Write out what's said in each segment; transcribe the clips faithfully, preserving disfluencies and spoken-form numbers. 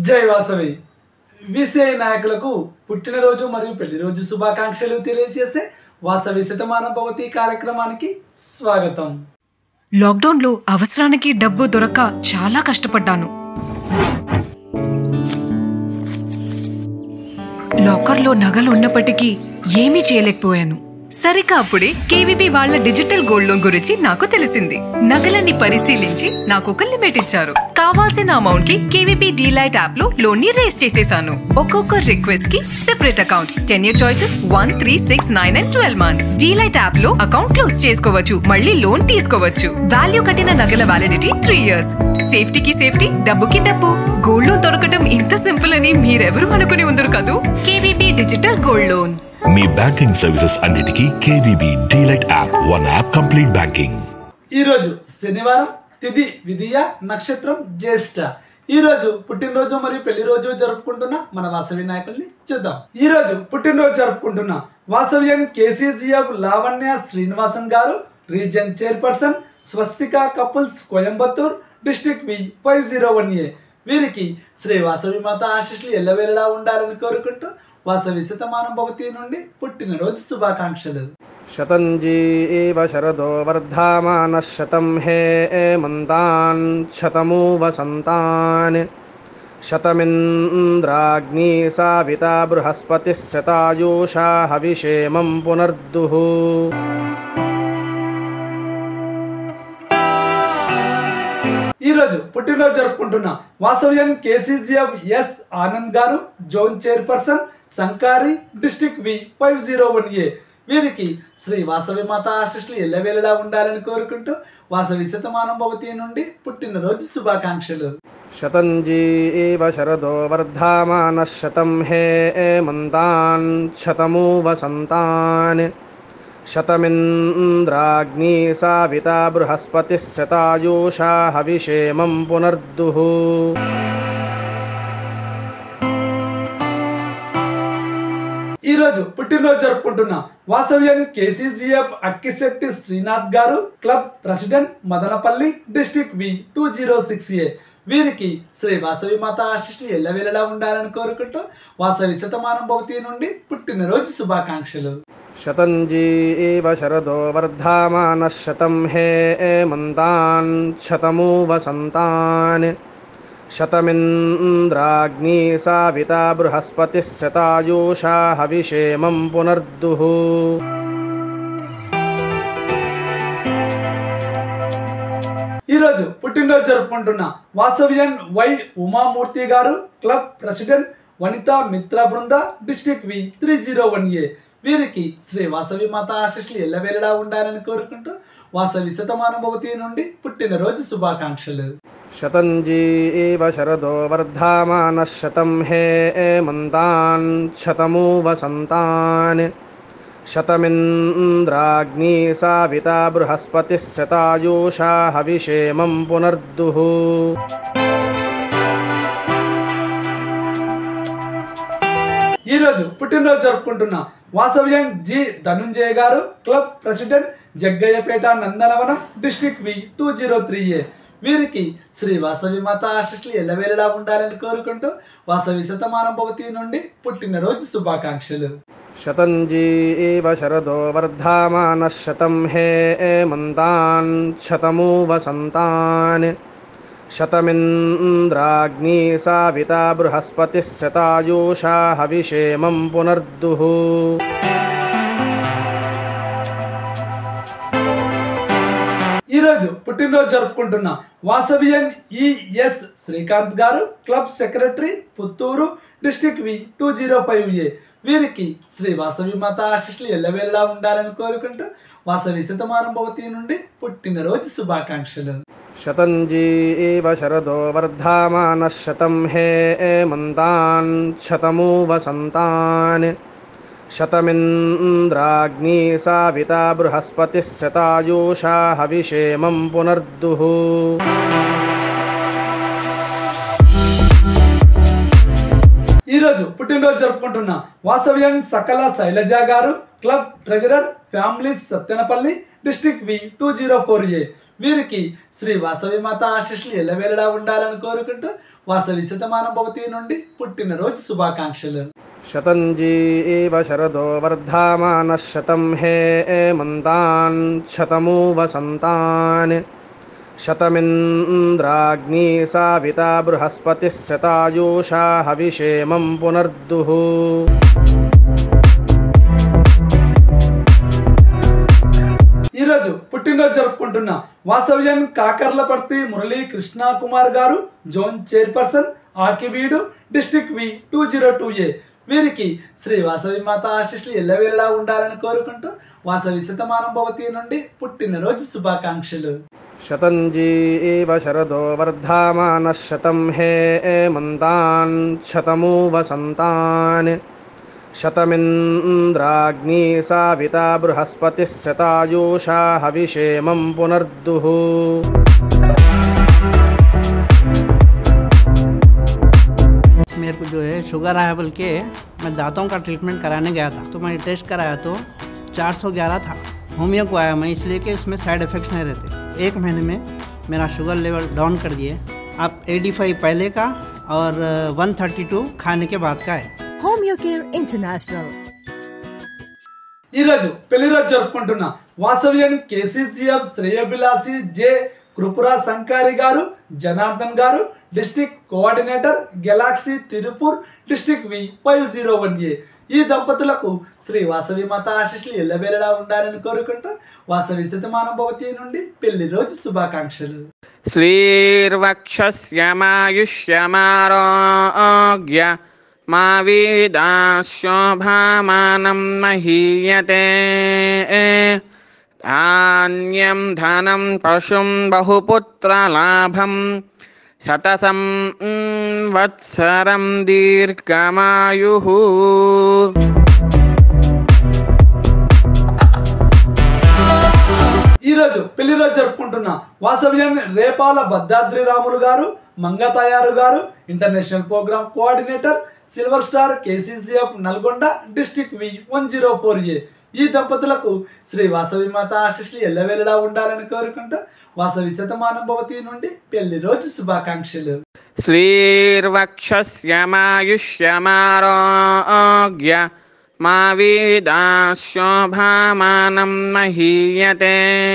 జై వాసవి విసిఐ నాయకులకు పుట్టినరోజు మరియు పెళ్లి రోజు శుభాకాంక్షలు తెలియజేసే వాసవి శతమానం భవతి కార్యక్రమానికి స్వాగతం. లాక్డౌన్ లో అవసరానికి డబ్బు దొరక్క చాలా కష్టపడ్డాను. లాకర్లో నగలు ఉన్నప్పటికీ ఏమీ చేయలేకపోయాను. సరిగ్గా అప్పుడే కేవీబీ వాళ్ళ డిజిటల్ గోల్డ్ లోన్ గురించి నాకు తెలిసింది. నగలన్నీ పరిశీలించి నాకు ఒక లిమిట్ ఇచ్చారు. కావాల్సిన అమౌంట్ కి కేవీబీ డీలైట్ యాప్ లో లోన్ ని రేస్ చేసేసాను. ఒక్కొక్క రిక్వెస్ట్ కి separate account, ten year choices, one three six nine and twelve months. Delight app లో అకౌంట్ క్లోజ్ చేసుకోవచ్చు, మళ్ళీ లోన్ తీసుకోవచ్చు. వాల్యూ కట్టిన నగల వ్యాలిడిటీ త్రీ ఇయర్స్. సేఫ్టీకి సేఫ్టీ, డబ్బుకి డబ్బు. గోల్డ్ లోన్ దొరకటం ఇంత సింపుల్ అని మీరెవరు అనుకుని ఉండరు కదూ. KVB digital gold loan. మీ బ్యాంకింగ్ సర్వీసెస్ అన్నిటికీ KVB delight app, one app complete banking. ఈ రోజు శనివారం, తిథి విధియ, నక్షత్రం జ్యేష్ఠ. ఈ రోజు పుట్టినరోజు మరియు పెళ్లి రోజు జరుపుకుంటున్న మన వాసవి నాయకుల్ని చూద్దాం. ఈ రోజు పుట్టినరోజు జరుపుకుంటున్న వాసవ్యం కేసీజీఎఫ్ లావణ్య శ్రీనివాసన్ గారు, region chairperson, Swastika couples, Coimbatore, district V five zero one A. వీరికి శ్రీ వాసవి మాత ఆశీస్సులు ఎల్లవేళలా ఉండాలని కోరుకుంటూ వాసవి శతమానం భవతి నుండి పుట్టినరోజు శుభాకాంక్షలు. శతంజీవ శరదో వర్ధమాన శతం హే మంతాన్ శతమూ వసంతాన్ శతమింద్రాగ్ని సావితా బృహస్పతి శతాయూషా హవిషేమం పునర్దుః. ఈరోజు పుట్టినరోజు జరుపుకుంటున్న వాసవ్యం కేసీజీఎఫ్ ఎస్ ఆనంద్ గారు, zone chairperson, Sankari, district V five zero one A. వీరికి శ్రీ వాసవి మాత ఆశీస్సులు ఎల్లవేళలా ఉండాలని కోరుకుంటూ వాసవి శతమానం భవతి నుండి పుట్టినరోజు శుభాకాంక్షలు. శతంజీవ శరదో వర్ధమాన శతం హే మంతాన్ శతమూ వసంతాన్ శతమింద్రాగ్ని సావితా బృహస్పతి శతాయూషా హవిషేమం పునర్దుః. ఈరోజు పుట్టినరోజు జరుపుకుంటున్న వాసవ్యం కేసీజీఎఫ్ అక్కిశెట్టి శ్రీనాథ్ గారు, club president, Madanapalle, district V two zero six A. వీరికి శ్రీ వాసవి మాత ఆశీస్సులు ఎల్లవేళలా ఉండాలని కోరుకుంటూ వాసవి శతమానం భవతి నుండి పుట్టినరోజు శుభాకాంక్షలు. శతంజీవ శరదో వర్ధమాన శతం హే మంతాన్ శతమూ వసంతాన్ శతమింద్రాగ్ని సావితా బృహస్పతి శతాయూషా హవిషేమం పునర్దుః. ఈరోజు పుట్టినరోజు జరుపుకుంటున్న వాసవ్యం వై ఉమామూర్తి గారు, club president, Vanitha Mitra Brinda, district V three zero one A. వీరికి శ్రీ వాసవి మాత ఆశీస్సులు ఎల్లవేళలా ఉండాలని కోరుకుంటూ వాసవి శతమానం భవతి నుండి పుట్టినరోజు శుభాకాంక్షలు. శతంజీవ శరదో వర్ధమాన శతం హే మంతాన్ శతమూ వసంతాన్ శతమింద్రాగ్ని సావితా బృహస్పతి శతాయూషా హవిషేమం పునర్దుః. ఈరోజు పుట్టినరోజు జరుపుకుంటున్న వాసవ్యం జి ధనుంజయ గారు, club president, Jaggayyapeta, Nandanavanam, district V two zero three A. వీరికి శ్రీ వాసవి మాత ఆశీస్సులు ఎల్లవేళలా ఉండాలని కోరుకుంటూ వాసవి శతమానం భవతి నుండి పుట్టినరోజు శుభాకాంక్షలు. శతంజీవ శరదో వర్ధమాన శతం హే మంతాన్ శతమూ వసంతాన్ శతమింద్రాగ్ని సావితా బృహస్పతి శతాయూషా హవిషేమం పునర్దుః. ఈరోజు పుట్టినరోజు జరుపుకుంటున్న వాసవ్యం ES Srikanth garu, club secretary, Puttur, district V two zero five A. వీరికి శ్రీ వాసవి మాత ఆశీస్సులు ఎల్లవేళలా ఉండాలని కోరుకుంటూ వాసవి శతమానం భవతి నుండి పుట్టినరోజు శుభాకాంక్షలు. శతంజీవ శరదో వర్ధమాన శతం హే మంతాన్ శతమూ వసంతాన్ శతమింద్రాగ్ని సావితా బృహస్పతి శతాయూషా హవిషేమం పునర్దుః. ఈరోజు పుట్టినరోజు జరుపుకుంటున్న వాసవ్యం సకల శైలజ గారు, club treasurer, families, Sattenapalli, district V two zero four A. వీరికి శ్రీ వాసవి మాత ఆశీస్సులు ఎల్లవేళలా ఉండాలని కోరుకుంటూ వాసవి శతమాన భవతి నుండి పుట్టినరోజు శుభాకాంక్షలు. శతంజీవ శరదో వర్ధమానః శతం హేమంతాన్ శతమూ వసంతాన్ శతమింద్రాగ్ని సావితా బృహస్పతిః శతాయూషా హవిషేమం పునర్దుః. ఈరోజు పుట్టినరోజు జరుపుకుంటున్న వాసవ్యన్ కాకర్లపర్తి Murali Krishna Kumar garu zone chairperson Akividu district V two zero two A వీరికి శ్రీ వాసవి మాత ఆశీస్సులు ఎల్లవేళలా ఉండాలని కోరుకుంటూ వాసవి శతమానం భవతి నుండి పుట్టినరోజు శుభాకాంక్షలు. శతంజీవ శరదో వర్ధమానః శతం హేమంతాన్ శతమూ వసంతాన్ శతమింద్రాగ్ని సావితా బృహస్పతిః శతాయూషా హవిషేమం పునర్దుః. मेरे को जो है शुगर आया बोल के मैं दांतों का ट्रीटमेंट कराने गया था, तो मैंने टेस्ट कराया तो चार सौ ग्यारह था. होमियो को आया मैं इसलिए कि उसमें साइड इफ़ेक्ट्स नहीं रहते. एक महीने में मेरा शुगर लेवल डाउन कर दिए. अब पचासी पहले का और एक सौ बत्तीस खाने के बाद का है. Homeo care international. ఈరోజు పెళ్లి రోజు జరుపుకుంటున్న వాసవ్యన్ KCGF శ్రేయభిలాసి J కృపురా సంకారి garu Janardhan garu district coordinator galaxy Tirupur district V five zero one A ఈ దంపతులకు శ్రీ వాసవి మాత ఆశీస్సులు ఎల్లవేళలా ఉండాలని కోరుకుంటూ వాసవి శతమాన భవతి నుండి పెళ్లి రోజు శుభాకాంక్షలు. శ్రీర్వక్షస్యమాయుష్యమారోగ్య మా వీదాశోభామానం మహీయతే ధాన్యం ధనం పశుం బహుపుత్రలాభం శతసం వత్సరం దీర్ఘమాయుః. ఈరోజు పెళ్లి రోజు జరుపుకుంటున్న వాసవ్యన్ Repala Bhadradri Ramulu garu Mangatayaru garu international program coordinator silver star KCGF Nalgonda district V one zero four A ఈ దంపతులకు శ్రీ వాసవి మాత ఆశీస్సులు ఎల్లవేళలా ఉండాలని కోరుకుంటూ వాసవి శతమానం భవతి నుండి పెళ్లి రోజు శుభాకాంక్షలు. శ్రీర్వక్షస్యమాయుష్యమారోగ్య మా వీదాశోభామానం మహీయతే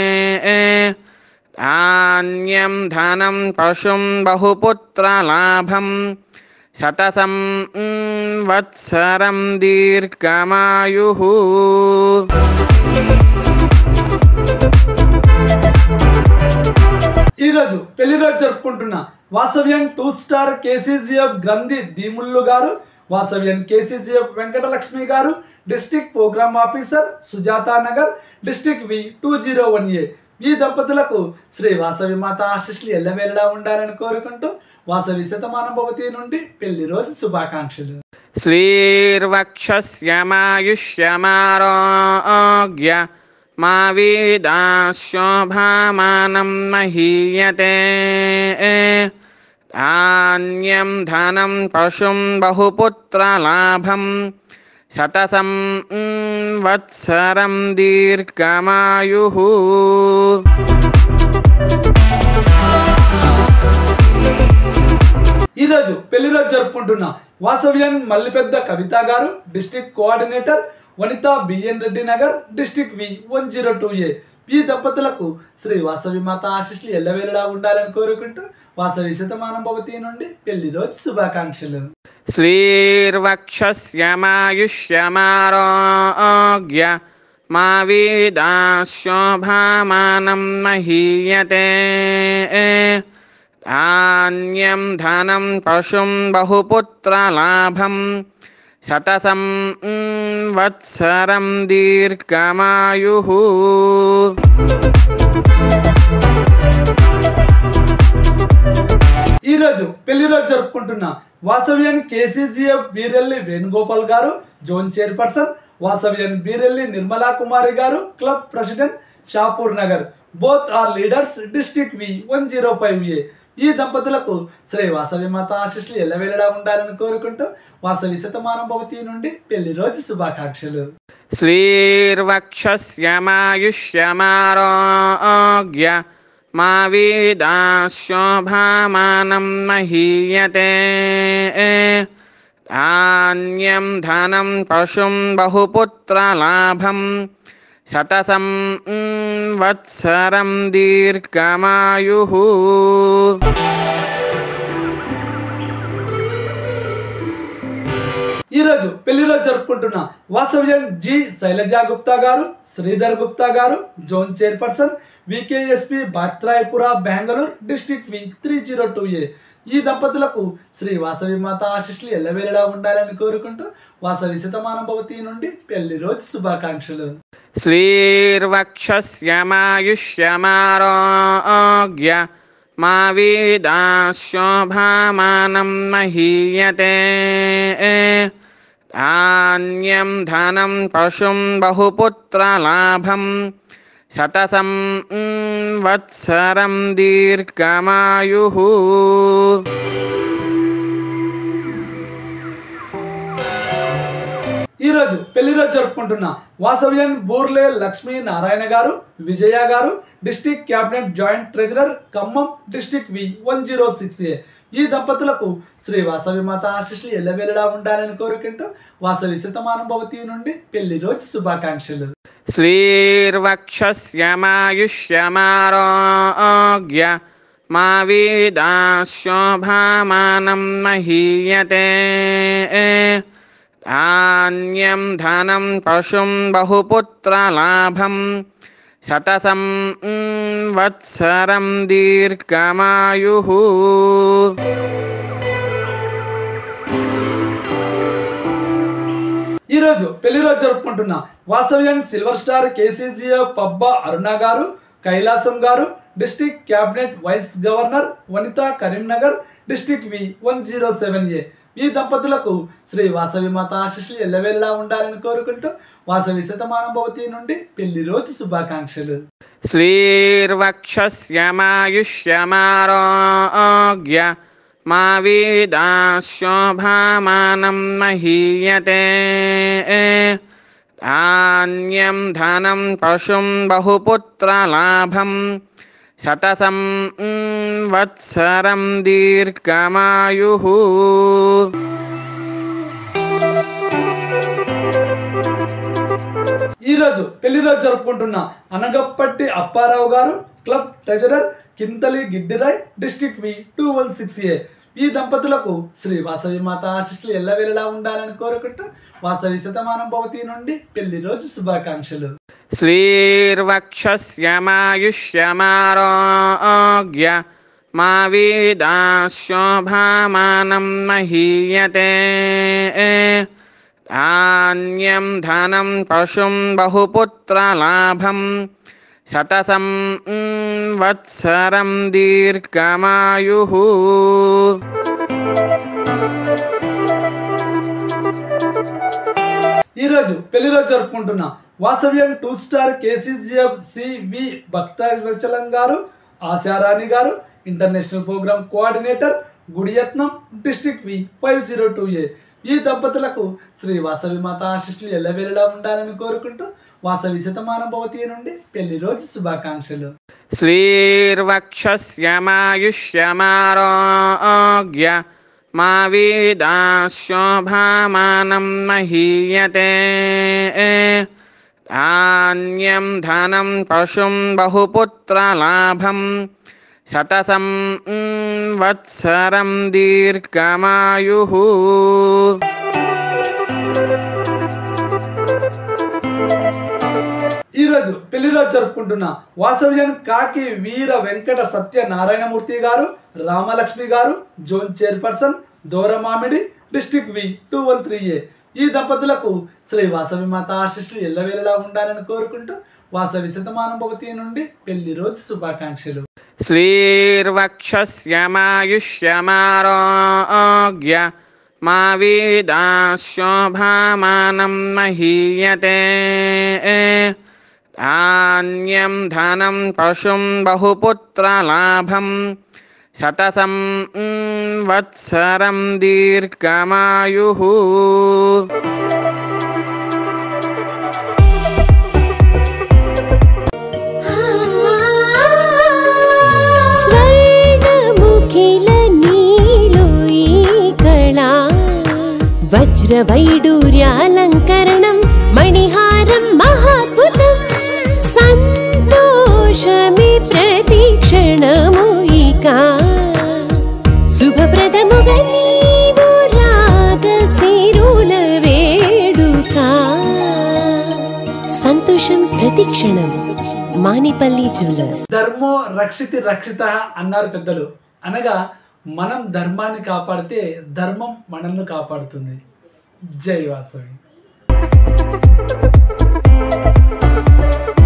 ధాన్యం ధనం పశుం బహుపుత్రలాభం శతసం వత్సరం దీర్ఘమాయుః. ఈరోజు పెళ్లి రోజు జరుపుకుంటున్న వాసవ్యన్ టూ స్టార్ కేసీజీఎఫ్ గ్రంథి దీముల్లు గారు వాసవ్యన్ KCGF Venkatalakshmi garu district program officer Sujatha Nagar district V two zero one A ఈ దంపతులకు శ్రీ వాసవి మాత ఆశీస్సులు ఎల్లవేళలా ఉండాలని కోరుకుంటూ వాసవి శతమాన భవతి నుండి పెళ్లి రోజు శుభాకాంక్షలు. శ్రీర్వక్షస్యమాయుష్యమారోగ్య మా వీదాశోభామానం మహీయతే ధాన్యం ధనం పశుం బహుపుత్రలాభం శతసం వత్సరం దీర్ఘమాయుః. ఈరోజు పెళ్లి రోజు జరుపుకుంటున్న వాసవ్యన్ Mallipedda Kavitha garu district coordinator Vanitha BN Reddy Nagar district V one zero two A ఈ దంపతులకు శ్రీ వాసవి మాత ఆశీస్సులు ఎల్లవేళలా ఉండాలని కోరుకుంటూ వాసవి శతమానం భవతి నుండి పెళ్లి రోజు శుభాకాంక్షలు. శ్రీర్వక్షస్యమాయుష్యమారోగ్య మా వీదాశోభామానం మహీయతే ధాన్యం ధనం పశుం బహుపుత్రలాభం శతసం వత్సరం దీర్ఘమాయుః. ఈరోజు పెళ్లి రోజు జరుపుకుంటున్న వాసవ్యన్ KCGF Beerelli Venugopal garu zone chairperson Vasavyan Beerelli Nirmala Kumari garu club president Shapur Nagar both are leaders district V one zero five A ఈ దంపతులకు శ్రీ వాసవి మాత ఆశీస్సులు ఎల్లవేళలా ఉండాలని కోరుకుంటూ వాసవి శతమానం భవతి నుండి పెళ్లి రోజు శుభాకాంక్షలు. శ్రీర్వక్షస్యమాయుష్యమారోగ్య మా వీదాశోభామానం మహీయతే ధాన్యం ధనం పశుం బహుపుత్రలాభం శతసం వత్సరం దీర్ఘమాయుః. ఈరోజు పెళ్లి రోజు జరుపుకుంటున్న వాసవ్యం జి శైలజా గుప్తా గారు, Sridhar Gupta garu, zone chairperson, VKSP Bathrayapura Bengaluru district V three zero two A. ఈ దంపతులకు శ్రీ వాసవి మాత ఆశీస్సులు ఎల్లవేళలా ఉండాలని కోరుకుంటూ వాసవి శతమానం భవతి నుండి పెళ్లి రోజు శుభాకాంక్షలు. శ్రీర్వక్షస్యమాయుష్యమారోగ్య మా వీదాశోభామానం మహీయతే ధాన్యం ధనం పశుం బహుపుత్రలాభం శతసం వత్సరం దీర్ఘమాయుః. ఈరోజు పెళ్లి రోజు జరుపుకుంటున్న వాసవ్యన్ Burle Lakshmi Narayana garu, Vijaya garu, district cabinet joint treasurer Khammam district V one zero six A. ఈ దంపతులకు శ్రీ వాసవి మాత ఆశీస్సులు ఎల్లవేళలా ఉండాలని కోరుకుంటూ వాసవి శతమానం భవతి నుండి పెళ్లి రోజు శుభాకాంక్షలు. శ్రీర్వక్షస్యమాయుష్యమారోగ్య మా వీదాశోభామానం మహీయతే ధాన్యం ధనం పశుం బహుపుత్రలాభం శతసం వత్సరం దీర్ఘమాయుః. ఈరోజు పెళ్లి రోజు జరుపుకుంటున్న Vasavyan silver star KCGF Pabba Aruna garu, Kailasam garu, district cabinet vice governor Vanitha Karimnagar district V one zero seven A. ఈ దంపతులకు శ్రీ వాసవి మాత ఆశీస్సులు ఎల్లవేళలా ఉండాలని కోరుకుంటూ వాసవి శతమానం భవతి నుండి పెళ్లి రోజు శుభాకాంక్షలు. శ్రీర్వక్షస్యమాయుష్యమారోగ్య మా వీదాశోభామానం మహీయతే ధాన్యం ధనం పశుం బహుపుత్రలాభం శతసం వత్సరం దీర్ఘమాయుః. ఈరోజు పెళ్లి రోజు జరుపుకుంటున్న Anagappatti Apparao garu, club treasurer Kinthali Giddirai district V two one six A. ఈ దంపతులకు శ్రీ వాసవి మాత ఆశీస్సులు ఎల్లవేళలా ఉండాలని కోరుకుంటూ వాసవి శతమానం భవతి నుండి పెళ్లి రోజు శుభాకాంక్షలు. శ్రీర్వక్షస్యమాయుష్యమారోగ్య మా వీదాశోభామానం మహీయతే ధాన్యం ధనం పశుం బహుపుత్రలాభం శతసం వత్సరం దీర్ఘమాయుః. ఈరోజు పెళ్లి రోజు జరుపుకుంటున్న Vasavyan two star KCGF CV Bhaktavatsalam garu, Asharani garu, international program coordinator Gudiyatham district V five zero two A. ఈ దంపతులకు శ్రీ వాసవి మాత ఆశీస్సులు ఎల్లవేళలా ఉండాలని కోరుకుంటూ వాసవి శతమానం భవతి నుండి పెళ్లి రోజు శుభాకాంక్షలు. శ్రీర్వక్షస్యమాయుష్యమారోగ్య మా వీదాశోభామానం మహీయతే ధాన్యం ధనం పశుం బహుపుత్రలాభం శతసం వత్సరం దీర్ఘమాయుః. ఈరోజు పెళ్లి రోజు జరుపుకుంటున్న వాసవ్యన్ కాకి Veera Venkata Satyanarayana Murthy garu, Ramalakshmi garu, zone chairperson Doramamidi district V two one three A. ఈ దంపతులకు శ్రీ వాసవి మాత ఆశీస్సులు ఎల్లవేళలా ఉండాలని కోరుకుంటూ వాసవి శతమానం భవతి నుండి పెళ్లి రోజు శుభాకాంక్షలు. శ్రీర్వక్షస్యమాయుష్యమారోగ్య మా వీదాశోభామానం మహీయతే ధాన్యం ధనం పశుం బహుపుత్రలాభం శతసం వత్సరం దీర్ఘమాయుః. వజ్రవైడూర్యాలంకరణం మణిహారం మహాద్భుతం సంతోషమే ప్రతిక్షణము ఇక శుభప్రదముగా నీవు రాగసిరుల వేడుక సంతోషం ప్రతిక్షణం మానిపల్లి జ్యువెలర్స్. ధర్మో రక్షితి రక్షిత అన్నారు పెద్దలు. అనగా మనం ధర్మాన్ని కాపాడితే ధర్మం మనల్ని కాపాడుతుంది. జై వాసవి.